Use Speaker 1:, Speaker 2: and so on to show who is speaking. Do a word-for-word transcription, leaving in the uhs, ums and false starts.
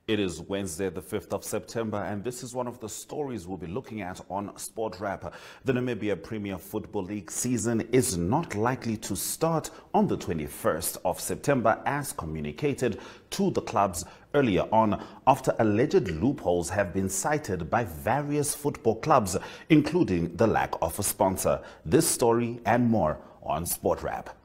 Speaker 1: It is Wednesday, the fifth of September, and this is one of the stories we'll be looking at on Sport Wrap. The Namibia Premier Football League season is not likely to start on the twenty-first of September as communicated to the clubs earlier on after alleged loopholes have been cited by various football clubs, including the lack of a sponsor. This story and more on Sport Wrap.